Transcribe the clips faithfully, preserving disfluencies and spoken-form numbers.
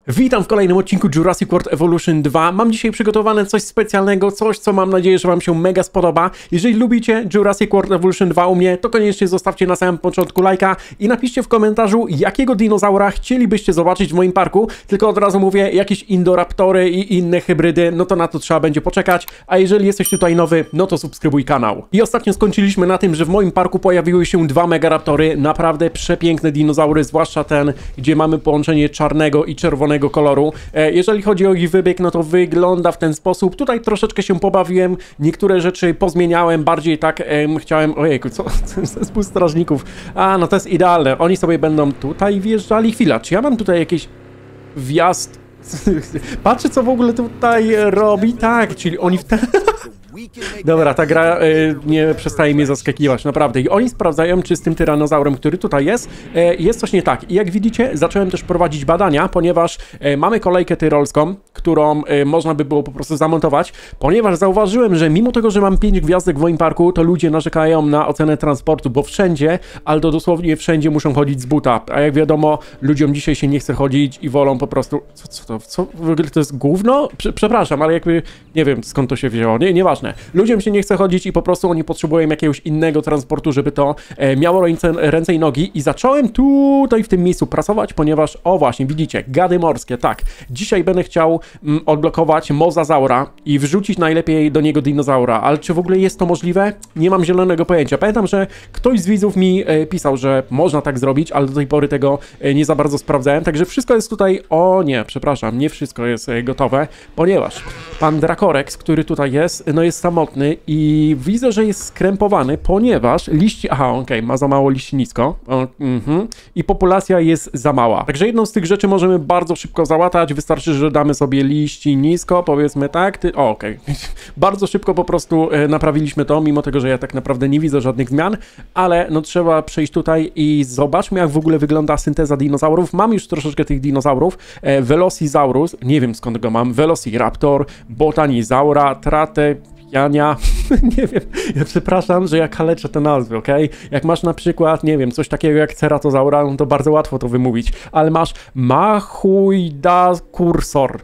Witam w kolejnym odcinku Jurassic World Evolution dwa. Mam dzisiaj przygotowane coś specjalnego, coś co mam nadzieję, że wam się mega spodoba. Jeżeli lubicie Jurassic World Evolution dwa u mnie, to koniecznie zostawcie na samym początku lajka i napiszcie w komentarzu, jakiego dinozaura chcielibyście zobaczyć w moim parku. Tylko od razu mówię, jakieś indoraptory i inne hybrydy, no to na to trzeba będzie poczekać. A jeżeli jesteś tutaj nowy, no to subskrybuj kanał. I ostatnio skończyliśmy na tym, że w moim parku pojawiły się dwa megaraptory. Naprawdę przepiękne dinozaury, zwłaszcza ten, gdzie mamy połączenie czarnego i czerwonego koloru. Jeżeli chodzi o ich wybieg, no to wygląda w ten sposób. Tutaj troszeczkę się pobawiłem, niektóre rzeczy pozmieniałem, bardziej tak em, chciałem... Ojejku, co? Zespół strażników. A, no to jest idealne. Oni sobie będą tutaj wjeżdżali. Chwila, czy ja mam tutaj jakiś wjazd? Patrzę, co w ogóle tutaj robi. Tak, czyli oni w ten... Dobra, ta gra y, nie przestaje mnie zaskakiwać, naprawdę. I oni sprawdzają, czy z tym tyranozaurem, który tutaj jest, y, jest coś nie tak. I jak widzicie, zacząłem też prowadzić badania, ponieważ y, mamy kolejkę tyrolską, którą y, można by było po prostu zamontować, ponieważ zauważyłem, że mimo tego, że mam pięć gwiazdek w moim parku, to ludzie narzekają na ocenę transportu, bo wszędzie, ale to dosłownie wszędzie muszą chodzić z buta. A jak wiadomo, ludziom dzisiaj się nie chce chodzić i wolą po prostu... Co, co to? Co? W ogóle to jest gówno? Prze przepraszam, ale jakby... Nie wiem, skąd to się wzięło. Nie, nieważne. Ludziom się nie chce chodzić i po prostu oni potrzebują jakiegoś innego transportu, żeby to e, miało ręce, ręce i nogi. I zacząłem tutaj w tym miejscu pracować, ponieważ, o właśnie, widzicie, gady morskie, tak. Dzisiaj będę chciał mm, odblokować mozazaura i wrzucić najlepiej do niego dinozaura. Ale czy w ogóle jest to możliwe? Nie mam zielonego pojęcia. Pamiętam, że ktoś z widzów mi e, pisał, że można tak zrobić, ale do tej pory tego e, nie za bardzo sprawdzałem. Także wszystko jest tutaj... O nie, przepraszam, nie wszystko jest e, gotowe, ponieważ pan Dracorex, który tutaj jest, no jest samotny i widzę, że jest skrępowany, ponieważ liści... Aha, okej, okay, ma za mało liści nisko. O, mm-hmm. I populacja jest za mała. Także jedną z tych rzeczy możemy bardzo szybko załatać. Wystarczy, że damy sobie liści nisko, powiedzmy tak. Ty... O, okej. Okay. Bardzo szybko po prostu e, naprawiliśmy to, mimo tego, że ja tak naprawdę nie widzę żadnych zmian, ale no trzeba przejść tutaj i zobaczmy, jak w ogóle wygląda synteza dinozaurów. Mam już troszeczkę tych dinozaurów. E, Velocisaurus, nie wiem skąd go mam, Velociraptor, Botanizaura, Trate... Jania, nie wiem, ja przepraszam, że ja kaleczę te nazwy, okej? Okay? Jak masz na przykład, nie wiem, coś takiego jak Ceratosaura, no to bardzo łatwo to wymówić, ale masz Machuidacursor.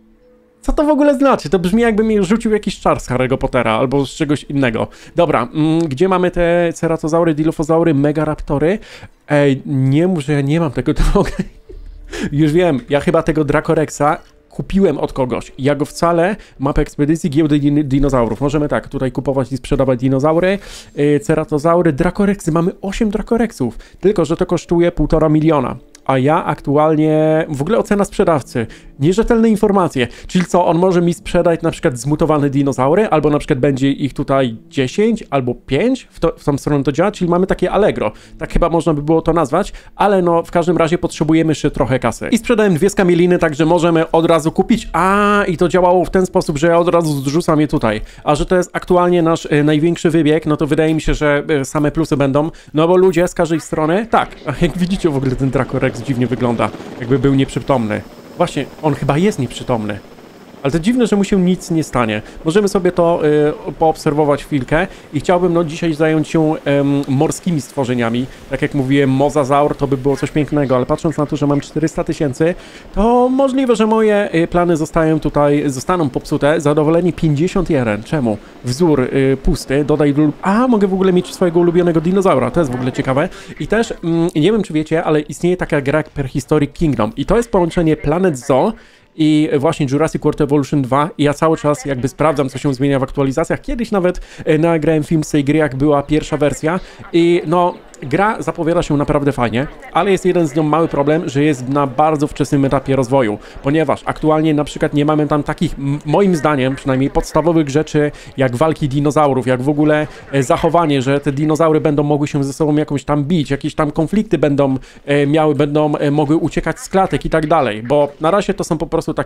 Co to w ogóle znaczy? To brzmi, jakby mi rzucił jakiś czar z Harry'ego Pottera albo z czegoś innego. Dobra, mm, gdzie mamy te ceratozaury, dilofozaury, megaraptory? Ej, nie mów, że ja nie mam tego, to mogę... Już wiem, ja chyba tego Dracorexa kupiłem od kogoś. Ja go wcale, mapę ekspedycji, giełdy din dinozaurów. Możemy tak, tutaj kupować i sprzedawać dinozaury, yy, ceratozaury, Dracorexy. Mamy osiem Dracorexów, tylko że to kosztuje półtora miliona. A ja aktualnie, w ogóle ocena sprzedawcy, nierzetelne informacje, czyli co, on może mi sprzedać na przykład zmutowane dinozaury, albo na przykład będzie ich tutaj dziesięć albo pięć, w, to, w tą stronę to działa, czyli mamy takie Allegro, tak chyba można by było to nazwać, ale no w każdym razie potrzebujemy jeszcze trochę kasy. I sprzedałem dwie skamieliny, także możemy od razu kupić, a i to działało w ten sposób, że ja od razu zrzucam je tutaj, a że to jest aktualnie nasz e, największy wybieg, no to wydaje mi się, że e, same plusy będą, no bo ludzie z każdej strony, tak, a jak widzicie w ogóle ten Dracorex dziwnie wygląda, jakby był nieprzytomny. Właśnie, on chyba jest nieprzytomny. Ale to dziwne, że mu się nic nie stanie. Możemy sobie to y, poobserwować chwilkę i chciałbym no dzisiaj zająć się y, morskimi stworzeniami. Tak jak mówiłem, mozazaur to by było coś pięknego, ale patrząc na to, że mam czterysta tysięcy, to możliwe, że moje y, plany zostają tutaj, zostaną popsute. Zadowolenie pięćdziesiąt jeden. Czemu? Wzór y, pusty, dodaj... A, mogę w ogóle mieć swojego ulubionego dinozaura. To jest w ogóle ciekawe. I też, y, nie wiem czy wiecie, ale istnieje taka gra jak Prehistoric Kingdom. I to jest połączenie Planet Zoo i właśnie Jurassic World Evolution dwa i ja cały czas jakby sprawdzam, co się zmienia w aktualizacjach. Kiedyś nawet e, nagrałem film z tej gry, jak była pierwsza wersja i no... Gra zapowiada się naprawdę fajnie, ale jest jeden z nią mały problem, że jest na bardzo wczesnym etapie rozwoju, ponieważ aktualnie na przykład nie mamy tam takich, moim zdaniem przynajmniej, podstawowych rzeczy jak walki dinozaurów, jak w ogóle zachowanie, że te dinozaury będą mogły się ze sobą jakoś tam bić, jakieś tam konflikty będą miały, będą mogły uciekać z klatek i tak dalej, bo na razie to są po prostu takie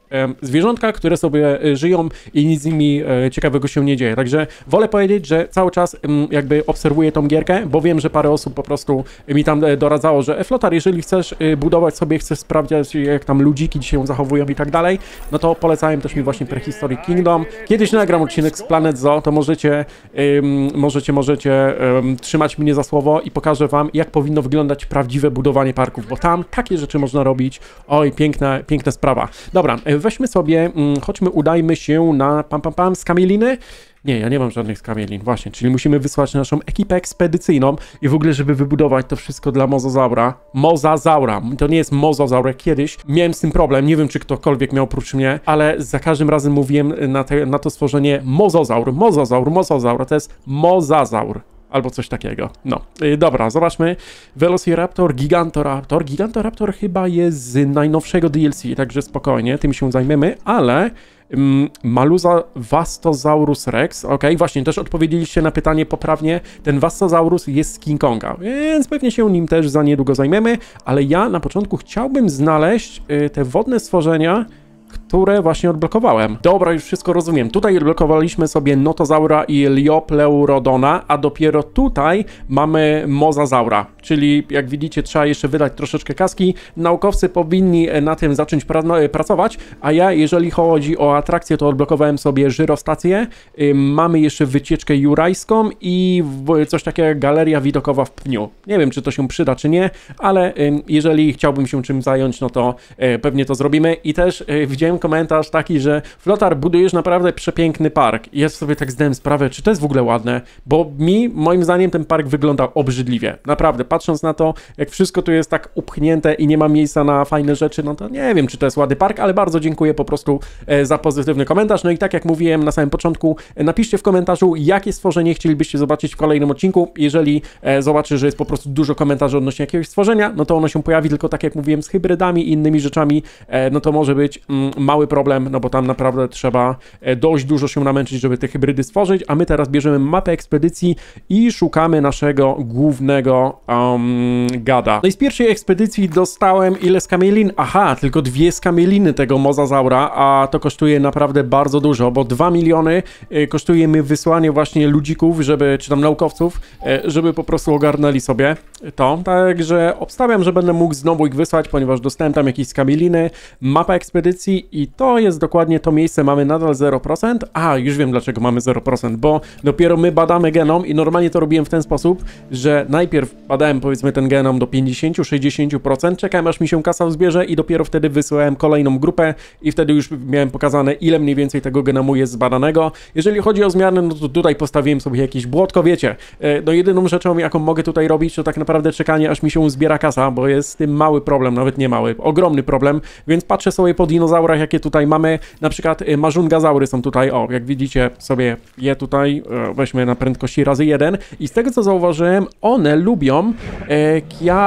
e, zwierzątka, które sobie e, żyją i nic z nimi e, ciekawego się nie dzieje. Także wolę powiedzieć, że cały czas m, jakby obserwuję tą gierkę, bo wiem, że parę osób po prostu mi tam e, doradzało, że e, Flotar, jeżeli chcesz e, budować sobie, chcesz sprawdzać, jak tam ludziki się zachowują i tak dalej, no to polecałem też mi właśnie Prehistory Kingdom. Kiedyś nagram odcinek z Planet Zoo, to możecie, ym, możecie, możecie ym, trzymać mnie za słowo i pokażę wam, jak powinno wyglądać prawdziwe budowanie parków, bo tam takie rzeczy można robić. Oj, piękna, piękna sprawa. Dobra, weźmy sobie, ym, chodźmy, udajmy się na pam, pam, pam, skamieliny. Nie, ja nie mam żadnych skamielin, właśnie, czyli musimy wysłać naszą ekipę ekspedycyjną i w ogóle, żeby wybudować to wszystko dla mozozaura. Mozazaura, to nie jest mozozaur, jak kiedyś miałem z tym problem, nie wiem, czy ktokolwiek miał oprócz mnie, ale za każdym razem mówiłem na, te, na to stworzenie mozozaur, mozozaur, mozozaur, to jest mozazaur. Albo coś takiego. No, yy, dobra, zobaczmy. Velociraptor, Gigantoraptor. Gigantoraptor chyba jest z najnowszego D L C, także spokojnie, tym się zajmiemy, ale... Maluza Vastosaurus Rex, ok, właśnie, też odpowiedzieliście na pytanie poprawnie, ten Vastosaurus jest z King Konga, więc pewnie się nim też za niedługo zajmiemy, ale ja na początku chciałbym znaleźć y, te wodne stworzenia, które właśnie odblokowałem. Dobra, już wszystko rozumiem. Tutaj odblokowaliśmy sobie Notozaura i Liopleurodona, a dopiero tutaj mamy Mozazaura, czyli jak widzicie, trzeba jeszcze wydać troszeczkę kaski. Naukowcy powinni na tym zacząć pra pracować, a ja, jeżeli chodzi o atrakcję, to odblokowałem sobie żyrostację. Yy, mamy jeszcze wycieczkę jurajską i coś takiego jak galeria widokowa w pniu. Nie wiem, czy to się przyda, czy nie, ale yy, jeżeli chciałbym się czym zająć, no to yy, pewnie to zrobimy. I też yy, widziałem komentarz taki, że Flotar, budujesz naprawdę przepiękny park. I ja sobie tak zdałem sprawę, czy to jest w ogóle ładne, bo mi, moim zdaniem, ten park wygląda obrzydliwie. Naprawdę, patrząc na to, jak wszystko tu jest tak upchnięte i nie ma miejsca na fajne rzeczy, no to nie wiem, czy to jest ładny park, ale bardzo dziękuję po prostu e, za pozytywny komentarz. No i tak jak mówiłem na samym początku, e, napiszcie w komentarzu, jakie stworzenie chcielibyście zobaczyć w kolejnym odcinku. Jeżeli e, zobaczę, że jest po prostu dużo komentarzy odnośnie jakiegoś stworzenia, no to ono się pojawi, tylko tak jak mówiłem, z hybrydami i innymi rzeczami, e, no to może być mm, mały problem, no bo tam naprawdę trzeba dość dużo się namęczyć, żeby te hybrydy stworzyć, a my teraz bierzemy mapę ekspedycji i szukamy naszego głównego um, gada. No i z pierwszej ekspedycji dostałem ile skamielin? Aha, tylko dwie skamieliny tego mozazaura, a to kosztuje naprawdę bardzo dużo, bo dwa miliony kosztuje mi wysłanie właśnie ludzików, żeby, czy tam naukowców, żeby po prostu ogarnęli sobie to, także obstawiam, że będę mógł znowu ich wysłać, ponieważ dostałem tam jakieś skamieliny, mapa ekspedycji i to jest dokładnie to miejsce, mamy nadal zero procent. A, już wiem dlaczego mamy zero procent, bo dopiero my badamy genom i normalnie to robiłem w ten sposób, że najpierw badałem powiedzmy ten genom do pięćdziesiąt do sześćdziesięciu procent, czekałem aż mi się kasa zbierze i dopiero wtedy wysyłałem kolejną grupę i wtedy już miałem pokazane, ile mniej więcej tego genomu jest zbadanego. Jeżeli chodzi o zmiany, no to tutaj postawiłem sobie jakieś błotko, wiecie, no jedyną rzeczą, jaką mogę tutaj robić, to tak naprawdę czekanie, aż mi się zbiera kasa, bo jest z tym mały problem, nawet nie mały, ogromny problem, więc patrzę sobie po dinozaurach, jakie tutaj mamy, na przykład marzungazaury są tutaj, o, jak widzicie sobie je tutaj, e, weźmy na prędkości razy jeden i z tego co zauważyłem, one lubią e,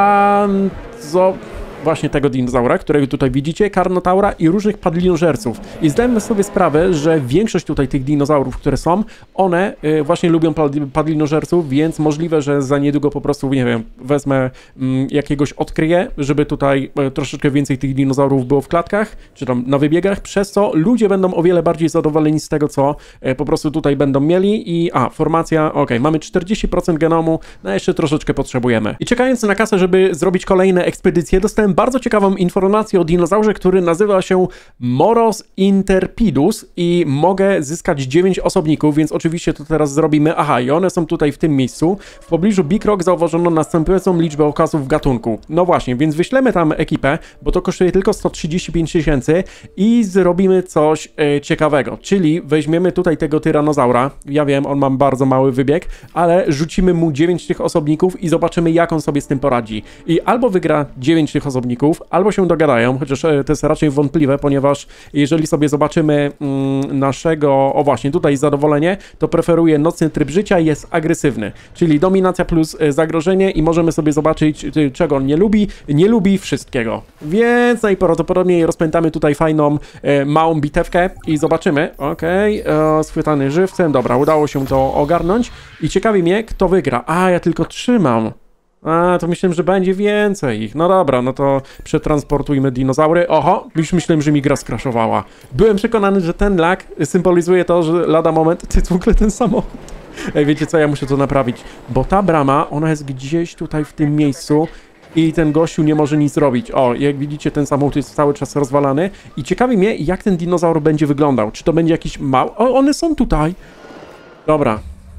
kianzo... właśnie tego dinozaura, którego tutaj widzicie, Carnotaura i różnych padlinożerców. I zdałem sobie sprawę, że większość tutaj tych dinozaurów, które są, one y, właśnie lubią padlinożerców, więc możliwe, że za niedługo po prostu, nie wiem, wezmę mm, jakiegoś, odkryję, żeby tutaj y, troszeczkę więcej tych dinozaurów było w klatkach, czy tam na wybiegach, przez co ludzie będą o wiele bardziej zadowoleni z tego, co y, po prostu tutaj będą mieli i, a, formacja, ok, mamy czterdzieści procent genomu, no jeszcze troszeczkę potrzebujemy. I czekając na kasę, żeby zrobić kolejne ekspedycje, dostałem bardzo ciekawą informację o dinozaurze, który nazywa się Moros interpidus i mogę zyskać dziewięć osobników, więc oczywiście to teraz zrobimy. Aha, i one są tutaj w tym miejscu. W pobliżu Big Rock zauważono następującą liczbę okazów gatunku. No właśnie, więc wyślemy tam ekipę, bo to kosztuje tylko sto trzydzieści pięć tysięcy i zrobimy coś e, ciekawego, czyli weźmiemy tutaj tego tyranozaura. Ja wiem, on ma bardzo mały wybieg, ale rzucimy mu dziewięć tych osobników i zobaczymy, jak on sobie z tym poradzi. I albo wygra dziewięć tych osobników, albo się dogadają, chociaż to jest raczej wątpliwe, ponieważ jeżeli sobie zobaczymy mm, naszego, o właśnie, tutaj zadowolenie, to preferuje nocny tryb życia i jest agresywny, czyli dominacja plus zagrożenie i możemy sobie zobaczyć, czego on nie lubi. Nie lubi wszystkiego, więc najprawdopodobniej rozpętamy tutaj fajną, e, małą bitewkę i zobaczymy. Okej, okay, schwytany żywcem, dobra, udało się to ogarnąć i ciekawi mnie, kto wygra. A, ja tylko trzymam. A, to myślałem, że będzie więcej ich. No dobra, no to przetransportujmy dinozaury. Oho, już myślałem, że mi gra skraszowała. Byłem przekonany, że ten lag symbolizuje to, że lada moment... Ty, w ogóle ten samochód. Ej, wiecie co, ja muszę to naprawić. Bo ta brama, ona jest gdzieś tutaj w tym miejscu i ten gościu nie może nic zrobić. O, jak widzicie, ten samochód jest cały czas rozwalany. I ciekawi mnie, jak ten dinozaur będzie wyglądał. Czy to będzie jakiś mały... O, one są tutaj. Dobra.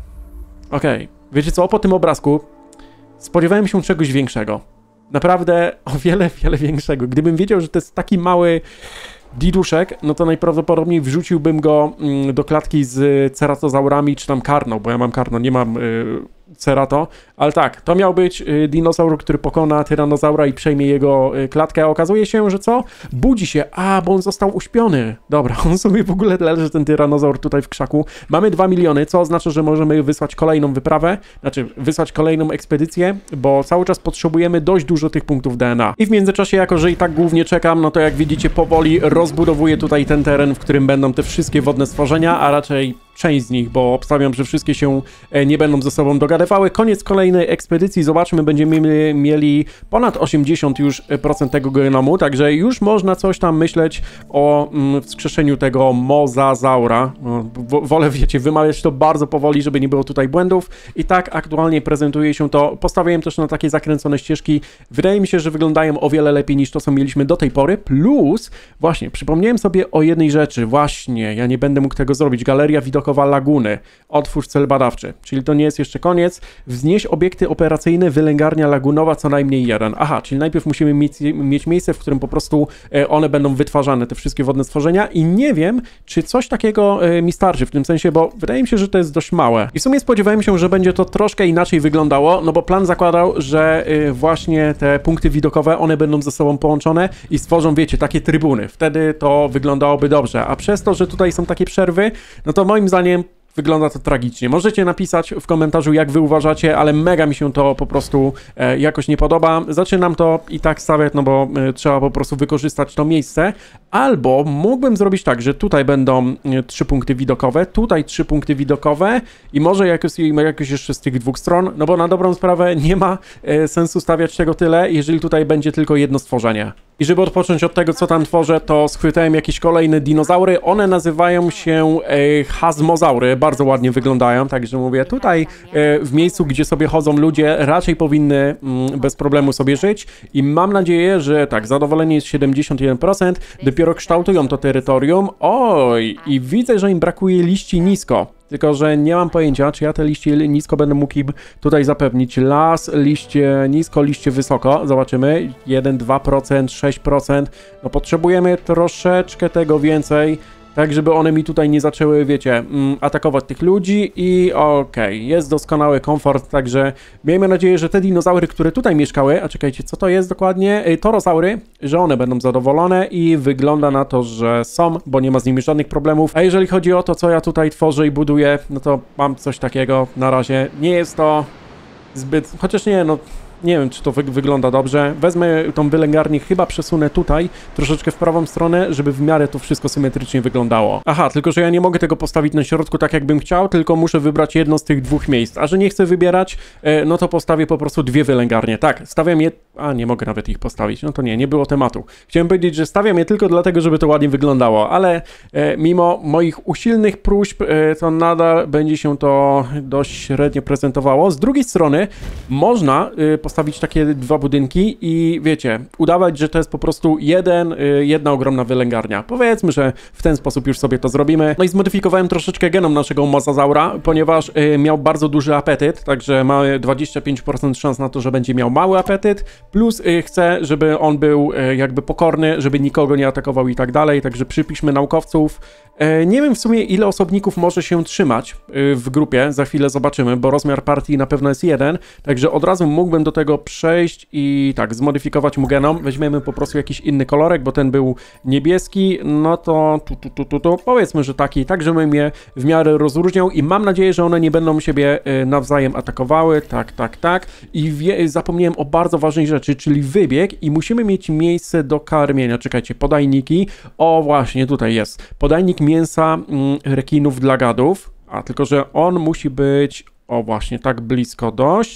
Okej. Okay. Wiecie co, po tym obrazku spodziewałem się czegoś większego. Naprawdę o wiele, wiele większego. Gdybym wiedział, że to jest taki mały diduszek, no to najprawdopodobniej wrzuciłbym go mm, do klatki z ceratozaurami, czy tam karną, bo ja mam karno, nie mam y, cerato, ale tak, to miał być y, dinozaur, który pokona tyranozaura i przejmie jego y, klatkę, a okazuje się, że co? Budzi się, a, bo on został uśpiony. Dobra, on sobie w ogóle leży, ten tyranozaur tutaj w krzaku. Mamy dwa miliony, co oznacza, że możemy wysłać kolejną wyprawę, znaczy wysłać kolejną ekspedycję, bo cały czas potrzebujemy dość dużo tych punktów D N A. I w międzyczasie, jako że i tak głównie czekam, no to jak widzicie, powoli rozbudowuję tutaj ten teren, w którym będą te wszystkie wodne stworzenia, a raczej część z nich, bo obstawiam, że wszystkie się nie będą ze sobą dogadywały. Koniec kolejnej ekspedycji, zobaczmy, będziemy mieli ponad osiemdziesiąt już procent tego genomu, także już można coś tam myśleć o mm, wskrzeszeniu tego mozazaura. No, wolę, wiecie, wymawiać to bardzo powoli, żeby nie było tutaj błędów. I tak aktualnie prezentuje się to. Postawiłem też na takie zakręcone ścieżki. Wydaje mi się, że wyglądają o wiele lepiej niż to, co mieliśmy do tej pory. Plus, właśnie, przypomniałem sobie o jednej rzeczy. Właśnie, ja nie będę mógł tego zrobić. Galeria widokowa laguny. Otwórz cel badawczy. Czyli to nie jest jeszcze koniec. Wznieś obiekty operacyjne, wylęgarnia lagunowa co najmniej jeden. Aha, czyli najpierw musimy mieć, mieć miejsce, w którym po prostu one będą wytwarzane, te wszystkie wodne stworzenia i nie wiem, czy coś takiego mi starczy w tym sensie, bo wydaje mi się, że to jest dość małe. I w sumie spodziewałem się, że będzie to troszkę inaczej wyglądało, no bo plan zakładał, że właśnie te punkty widokowe, one będą ze sobą połączone i stworzą, wiecie, takie trybuny. Wtedy to wyglądałoby dobrze, a przez to, że tutaj są takie przerwy, no to moim zdaniem wygląda to tragicznie. Możecie napisać w komentarzu, jak wy uważacie, ale mega mi się to po prostu e, jakoś nie podoba. Zaczynam to i tak stawiać, no bo e, trzeba po prostu wykorzystać to miejsce. Albo mógłbym zrobić tak, że tutaj będą e, trzy punkty widokowe, tutaj trzy punkty widokowe i może jakoś, jakoś jeszcze z tych dwóch stron, no bo na dobrą sprawę nie ma e, sensu stawiać tego tyle, jeżeli tutaj będzie tylko jedno stworzenie. I żeby odpocząć od tego, co tam tworzę, to schwytałem jakieś kolejne dinozaury. One nazywają się e, hazmozaury. Bardzo ładnie wyglądają, także mówię, tutaj e, w miejscu, gdzie sobie chodzą ludzie, raczej powinny mm, bez problemu sobie żyć i mam nadzieję, że tak, zadowolenie jest siedemdziesiąt jeden procent, dopiero kształtują to terytorium. Oj, i widzę, że im brakuje liści nisko. Tylko że nie mam pojęcia, czy ja te liście nisko będę mógł im tutaj zapewnić. Las, liście nisko, liście wysoko. Zobaczymy. jeden, dwa procent, sześć procent. No potrzebujemy troszeczkę tego więcej. Tak, żeby one mi tutaj nie zaczęły, wiecie, atakować tych ludzi i okej, okay, jest doskonały komfort, także miejmy nadzieję, że te dinozaury, które tutaj mieszkały, a czekajcie, co to jest dokładnie? Torozaury, że one będą zadowolone i wygląda na to, że są, bo nie ma z nimi żadnych problemów. A jeżeli chodzi o to, co ja tutaj tworzę i buduję, no to mam coś takiego na razie. Nie jest to zbyt, chociaż nie, no... Nie wiem, czy to wy wygląda dobrze. Wezmę tą wylęgarnię, chyba przesunę tutaj, troszeczkę w prawą stronę, żeby w miarę to wszystko symetrycznie wyglądało. Aha, tylko że ja nie mogę tego postawić na środku tak, jakbym chciał, tylko muszę wybrać jedno z tych dwóch miejsc. A że nie chcę wybierać, e, no to postawię po prostu dwie wylęgarnie. Tak, stawiam je... A, nie mogę nawet ich postawić. No to nie, nie było tematu. Chciałem powiedzieć, że stawiam je tylko dlatego, żeby to ładnie wyglądało, ale e, mimo moich usilnych próśb, e, to nadal będzie się to dość średnio prezentowało. Z drugiej strony można e, postawić takie dwa budynki i wiecie, udawać, że to jest po prostu jeden, jedna ogromna wylęgarnia. Powiedzmy, że w ten sposób już sobie to zrobimy. No i zmodyfikowałem troszeczkę genom naszego mozazaura, ponieważ miał bardzo duży apetyt, także mamy dwadzieścia pięć procent szans na to, że będzie miał mały apetyt, plus chcę, żeby on był jakby pokorny, żeby nikogo nie atakował i tak dalej, także przypiszmy naukowców. Nie wiem w sumie, ile osobników może się trzymać w grupie, za chwilę zobaczymy, bo rozmiar partii na pewno jest jeden, także od razu mógłbym do tego przejść i tak, zmodyfikować mu genom. Weźmiemy po prostu jakiś inny kolorek, bo ten był niebieski, no to tu, tu, tu, tu, tu. Powiedzmy, że taki, tak żebym je w miarę rozróżniał i mam nadzieję, że one nie będą siebie nawzajem atakowały, tak, tak, tak. I wie, zapomniałem o bardzo ważnej rzeczy, czyli wybieg i musimy mieć miejsce do karmienia. Czekajcie, podajniki, o właśnie, tutaj jest, podajnik mięsa mm, rekinów dla gadów, a tylko, że on musi być, o właśnie, tak blisko dość.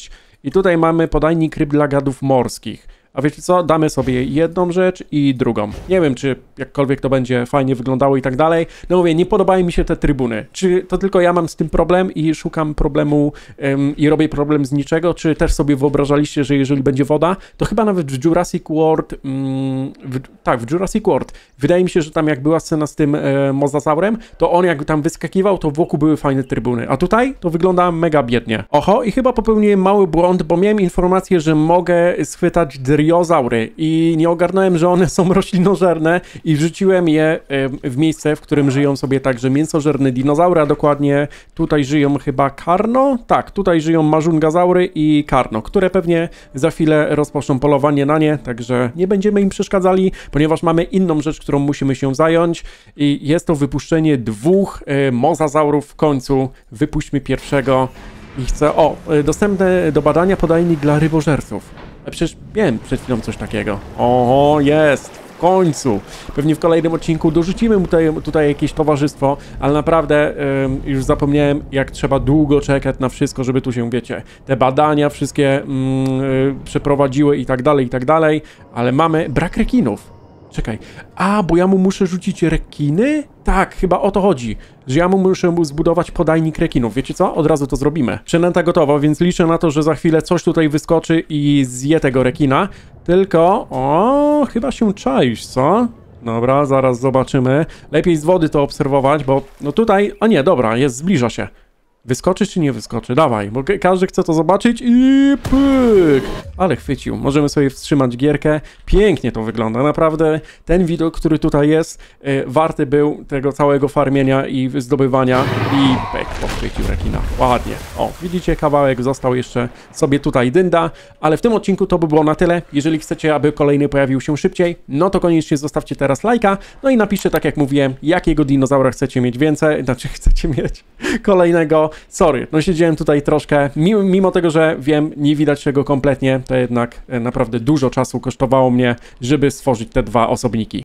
I tutaj mamy podajnik ryb dla gadów morskich. A wiecie co? Damy sobie jedną rzecz i drugą. Nie wiem, czy jakkolwiek to będzie fajnie wyglądało i tak dalej. No mówię, nie podobają mi się te trybuny. Czy to tylko ja mam z tym problem i szukam problemu ym, i robię problem z niczego, czy też sobie wyobrażaliście, że jeżeli będzie woda, to chyba nawet w Jurassic World, ym, w, tak, w Jurassic World, wydaje mi się, że tam jak była scena z tym e, mozasaurem, to on jak tam wyskakiwał, to wokół były fajne trybuny. A tutaj to wygląda mega biednie. Oho, i chyba popełniłem mały błąd, bo miałem informację, że mogę schwytać dryozaury i nie ogarnąłem, że one są roślinożerne i wrzuciłem je w miejsce, w którym żyją sobie także mięsożerne dinozaury, a dokładnie tutaj żyją chyba karno? Tak, tutaj żyją marzungazaury i karno, które pewnie za chwilę rozpoczną polowanie na nie, także nie będziemy im przeszkadzali, ponieważ mamy inną rzecz, którą musimy się zająć i jest to wypuszczenie dwóch e, mozasaurów w końcu. Wypuśćmy pierwszego i chcę... O, e, dostępny do badania podajnik dla rybożerców. A przecież wiem przed chwilą coś takiego. Oho, jest! W końcu! Pewnie w kolejnym odcinku dorzucimy mu tutaj, tutaj jakieś towarzystwo, ale naprawdę ym, już zapomniałem, jak trzeba długo czekać na wszystko, żeby tu się, wiecie, te badania wszystkie ym, y, przeprowadziły i tak dalej, i tak dalej, ale mamy brak rekinów. Czekaj, a, bo ja mu muszę rzucić rekiny? Tak, chyba o to chodzi, że ja mu muszę zbudować podajnik rekinów. Wiecie co? Od razu to zrobimy. Przynęta gotowa, więc liczę na to, że za chwilę coś tutaj wyskoczy i zje tego rekina. Tylko, o, chyba się czaisz, co? Dobra, zaraz zobaczymy. Lepiej z wody to obserwować, bo no tutaj, a nie, dobra, jest, zbliża się. Wyskoczy czy nie wyskoczy? Dawaj, bo każdy chce to zobaczyć i pyk! Ale chwycił. Możemy sobie wstrzymać gierkę. Pięknie to wygląda. Naprawdę ten widok, który tutaj jest, yy, warty był tego całego farmienia i zdobywania. I pyk, pochwycił rekina. Ładnie. O, widzicie, kawałek został jeszcze sobie tutaj dynda. Ale w tym odcinku to by było na tyle. Jeżeli chcecie, aby kolejny pojawił się szybciej, no to koniecznie zostawcie teraz lajka. No i napiszcie, tak jak mówiłem, jakiego dinozaura chcecie mieć więcej. Znaczy, chcecie mieć kolejnego. Sorry, no siedziałem tutaj troszkę, mimo, mimo tego, że wiem, nie widać tego kompletnie, to jednak naprawdę dużo czasu kosztowało mnie, żeby stworzyć te dwa osobniki.